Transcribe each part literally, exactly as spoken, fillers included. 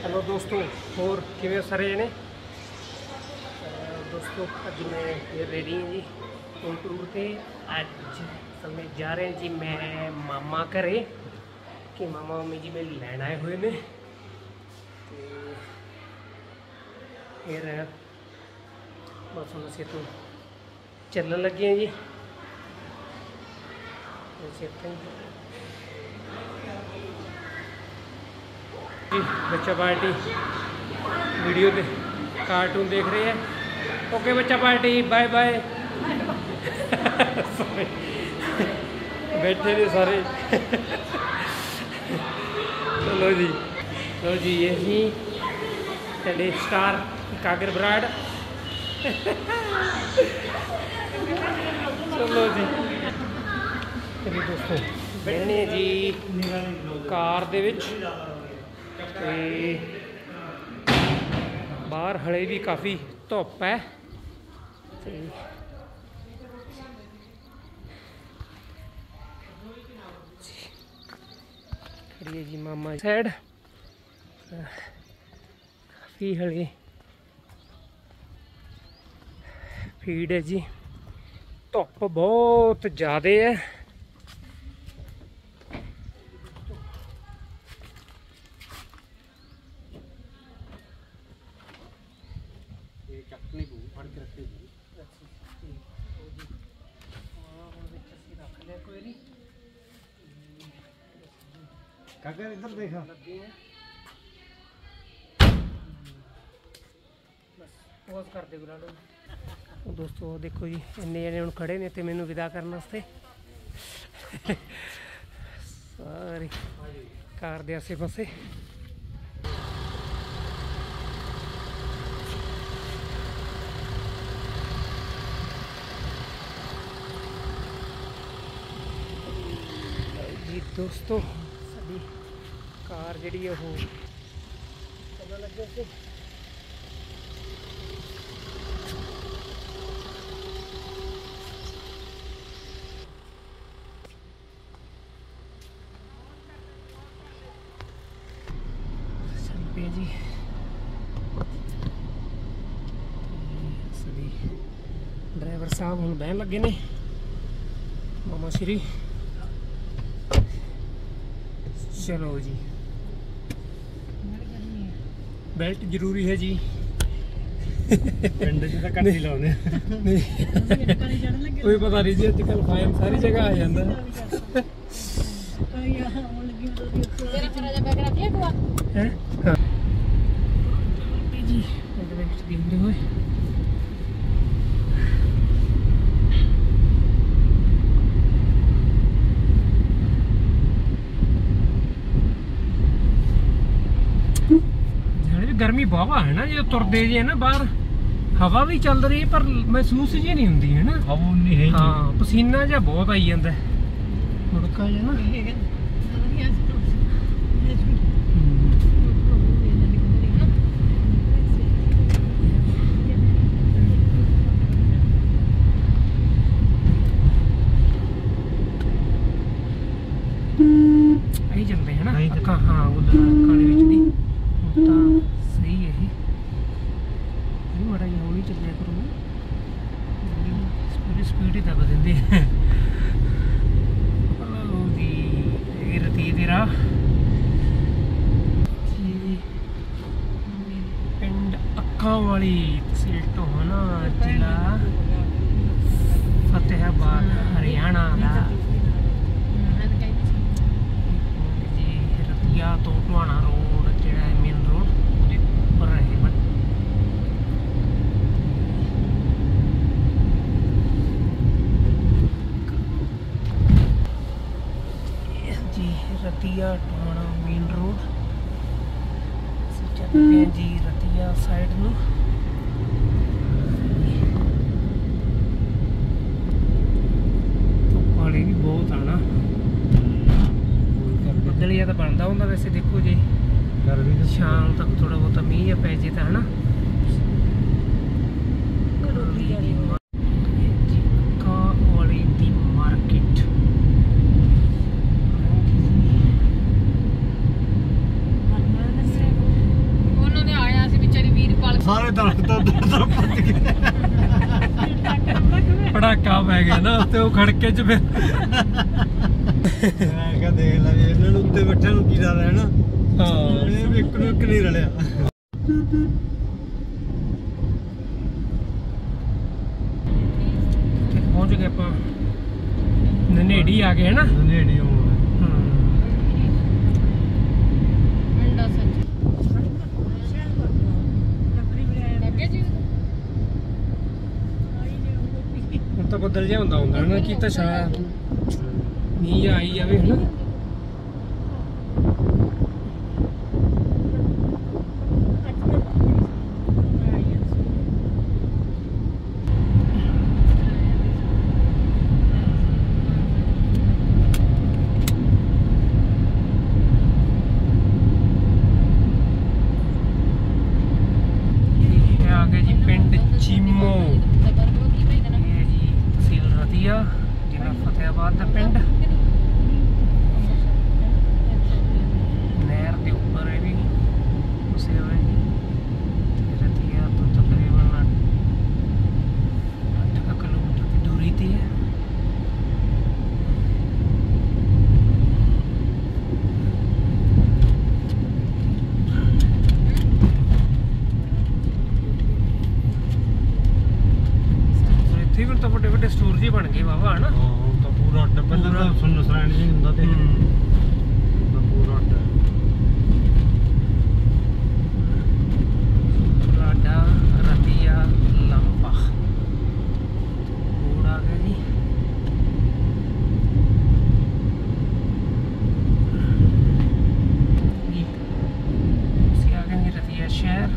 Hello दोस्तों, और किवें सारे जने दोस्तों। अज मैं फिर रेडी हूँ जी ऑन टूर से। अज असल में जा रहे हैं जी मैं मामा घरे कि मामा मम्मी जी मेरे लैन आए हुए ने। फिर बस हम अस तो चलन लगे हैं जी। जी बच्चा पार्टी वीडियो दे कार्टून देख रहे हैं। ओके बच्चा पार्टी बाय बाय। बैठे ने सारे। चलो जी चलो जी ये ही तेरे स्टार कागर ब्राड। चलो जी चलिए दोस्तों बैठने जी कार दे विच। बाहर हले भी काफ़ी धुप है। खड़ी है जी मामा साइड। काफ़ी हले भीड़ है जी, धुप बहुत ज़्यादा है। काकर इधर देखा पॉज कर दे बुला लो। दोस्तों देखो जी इन्ने जने हुण खड़े ने ते मैनू विदा करने वास्ते। सारी कार दे आसे पासे जी दोस्तों। साडी कार जिहड़ी है वो चलने लगे थे। जी ड्राइवर साहब हुण बहन लगे ने मामा श्री। चलो जी बेल्ट जरूरी है जी। पिंड च तां घट ही लाउने कोई पता नहीं जी अजकल फाइन सारी जगह आ जाता है। हाँ जी देखते हुए गर्मी बहुत है ना, जो तुरदे जी है ना बाहर हवा भी चल रही है पर महसूस जी नहीं होंगी है ना। हवा नहीं है। हाँ पसीना जा बहुत आई जाता है मुड़का जा ना। आई चलते हैं ना अक्का। हाँ उधर अक्का दे विच दी सही है ही माड़ा जी हौली चलिया करो पूरी स्पीड ही दब देंगे। जी रती तेरा पिंड अक्का वाली तहसील टोहाना जिला फतेहाबाद हरियाणा का जी। रतिया तो टोहाना रोड जो मेन रोड पर रहे बट जी रतिया टोहाना मेन रोड चलते हैं जी रतिया साइड में। पानी भी बहुत आना बदलिया तो बनता होंगे वैसे। देखो जी शाम तक थोड़ा बहुत मीह पै जाता है ना। वाली दी मार्केट ਸਾਰੇ ਦਰਖਤ ਉਧਰ ਪੱਜ ਗਏ ਪੜਾਕਾ ਪੈ ਗਿਆ ਨਾ ਉੱਤੇ ਉਹ ਖੜਕੇ ਚ ਫਿਰ ਮੈਂ ਕਿਹਾ ਦੇਖ ਲੈ ਵੀ ਇਹਨਾਂ ਨੂੰ ਉੱਤੇ ਬੈਠਿਆਂ ਨੂੰ ਕੀ ਡਰ ਰਹਿਣਾ ਹਾਂ ਇਹ ਵੀ ਇੱਕ ਨੂੰ ਇੱਕ ਨਹੀਂ ਰਲਿਆ ਪਹੁੰਚ ਗਏ ਆਪਾਂ ਨੇੜੀ ਆ ਗਏ ਹੈ ਨਾ ਨੇੜੀ ਆਉਣਾ ਹੁਣ ਤਾਂ ਬੱਦਲ ਜਿਹਾ ਹੁੰਦਾ ਹੁੰਦਾ ਨਾ ਕੀ ਤਾਂ ਸ਼ਾ ਮੀਂਹ ਆਈ ਜਾਵੇ ਹਨਾ ਜ਼ਿਲ੍ਹਾ ਫਤਿਆਬਾਦ ਦਾ ਪਿੰਡ ਨਹਿਰ ਦੇ ਉੱਪਰ ਹੈ ਵੀ ਉਸੇ ਹੋਏ ਰਤੀਆ ਤੋਂ ਤਕਰੀਬਨ ਅੱਠ ਕਿਲੋਮੀਟਰ ਦੀ ਦੂਰੀ ਤੇ ਹੈ ਇੱਥੇ ਤਾਂ ਵੱਡੇ ਵੱਡੇ ਸਟੋਰ ਜੀ ਬਣ ਗਏ ਵਾਵਾ ਹਨਾ ਹਾਂ ਹੁਣ ਤਾਂ ਪੂਰਾ ਅੱਡ ਪਹਿਲਾਂ ਤਾਂ ਸੁੰਨਸਰਾਣ ਜੀ ਹੁੰਦਾ ਤੇ ਹੁਣ ਪੂਰਾ ਅੱਡ ਲਾਡਾ ਰਤੀਆ ਲੰਬਾ ਬੋੜ ਆ ਗਿਆ ਜੀ ਅਸੀਂ ਆ ਗਏ ਜੀ ਰਤੀਆ ਸ਼ਹਿਰ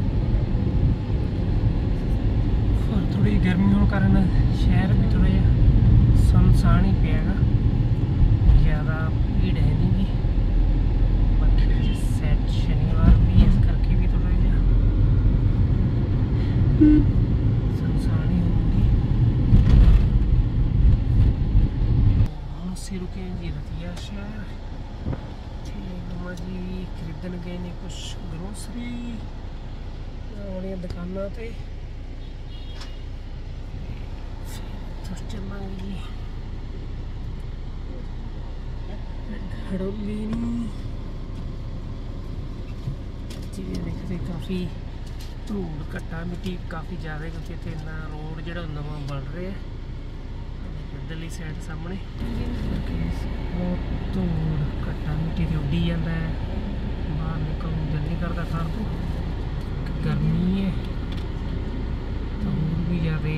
थोड़ी गर्मी होने कारण शहर भी थोड़ा जिहा सुनसान ही पियागा ज़्यादा भीड़ है नहीं जी बाकी सैट शनिवार भी इस करके भी थोड़ा जिहा सुनसान ही होगी हम से रुके जी रतिया शहर मम्मा जी खरीदन गए ने कुछ ग्रोसरी वाली दुकाना ते चलांगे जी हड़ोली जी देखते काफ़ी धूड़ घट्टा मिट्टी काफ़ी ज़्यादा क्योंकि इतने ना रोड जो नवा बन रहा है इधरली साइड सामने बहुत धूड़ घट्टा मिट्टी से उड्डी जाता है बाहर निकल दिल नहीं करता घर तो गर्मी है तो और भी ज़्यादा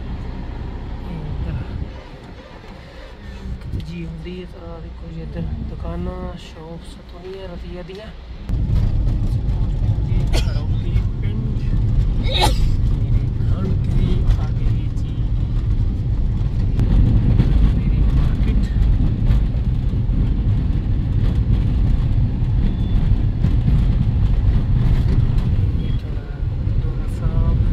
जी होंगी है तो देखो जी इधर दुकाना शॉप्स थोड़ी रतिया दियाँ मेरे घर के आगे जी मेरी मार्केट ये थोड़ा दोरा साहब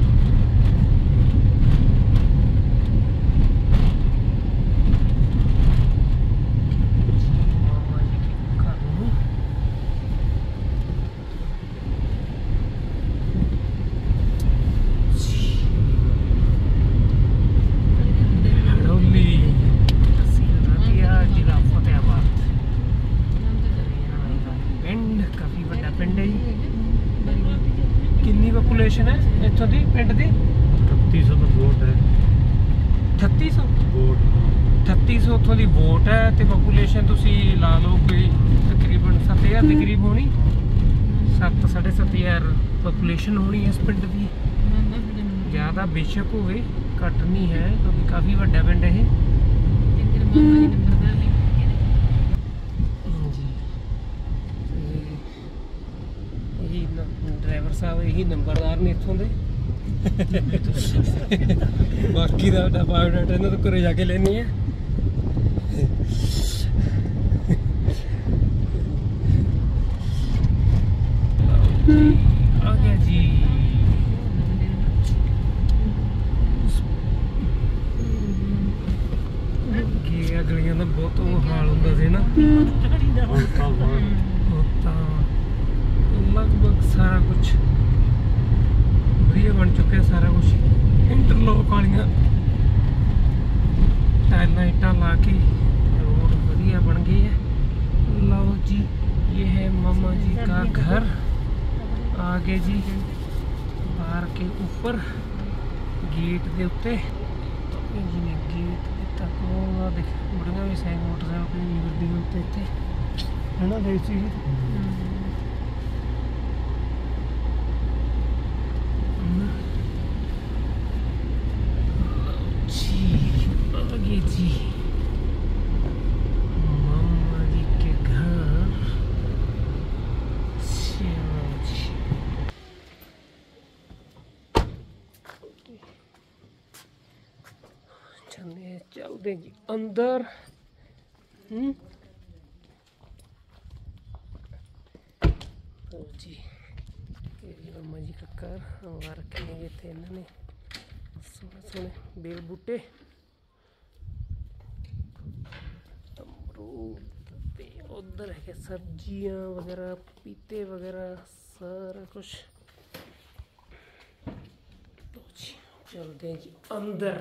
कितनी पॉपुलेशन है इत्थों दी पिंड दी अठत्ती सौ का वोट है अठत्ती सौ वोट अठत्ती सौ उतों की वोट है तो पॉपुलेशन तुसी ला लो कोई तकरीबन सत्त हज़ार के करीब होनी सत्त साढ़े सत्त हज़ार पॉपुलेशन होनी इस पिंड की ज़्यादा बेशक होवे घट नहीं है क्योंकि काफ़ी बड़ा पिंड है ड्राइवर साहब यही नंबरदार ने इतों के बाकी का बायोडाटा इन्होंने तो घरे जाके लेनी है आ गया जी गलियां का बहुत हाल होंगे से ना लगभग सारा कुछ ਵਧੀਆ ਬਣ ਚੁੱਕਿਆ ਸਾਰਾ ਕੁਝ। ਇੰਟਰਲੋਕ ਵਾਲੀਆਂ टाइल इटा ला के रोड बढ़िया बन गई है। लो जी ये है मामा जी का घर। आगे जी बाहर के ऊपर गेट के उत्ते जी ने गेट तक देख बड़िया भी साइड मोटरसाइकिल नहीं करती उत्ते इतने है ना देसी जी मामा जी के घर। चलो जी चलने चलते जी अंदर। हम्म तो जी मामा जी का घर हमारा रखे गए थे इन्होंने सोने सोने बेल बूटे उधर है सब्जियां वगैरह पीते वगैरह सारा कुछ। तो जी चलते हैं जी अंदर।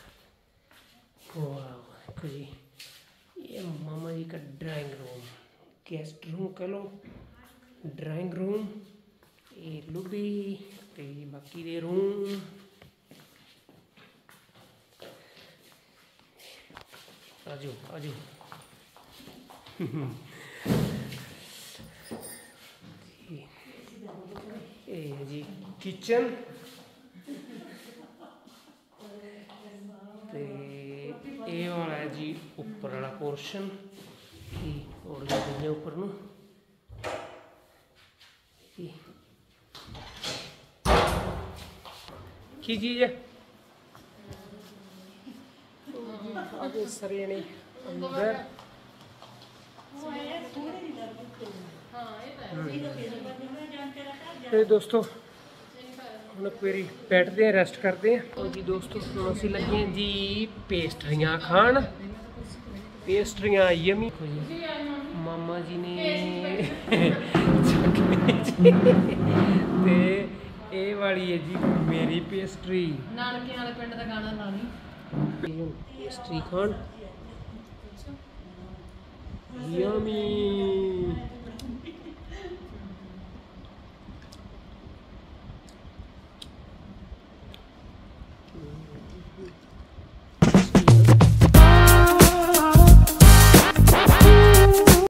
वाह देखो जी ये मामा जी का ड्राइंग रूम गेस्ट रूम कह लो ड्राइंग रूम ये लुबी ते बाकी दे रूम। आजो आजो ये जी किचन ते ये वाला है जी ऊपर वाला पोर्शन और गई ऊपर नू की चीज है आगे सरे नहीं अंदर। तो दोस्तों हम पेरी बैठते हैं रेस्ट करते हैं। और जी दोस्तों हम असी लगे हैं जी पेस्ट्रियाँ खान। पेस्ट्रियाँ यमी मामा जी ने ते ये वाली है जी मेरी पेस्ट्री नानके वाले पिंड दा गाना लानी पेस्ट्री खान यमी।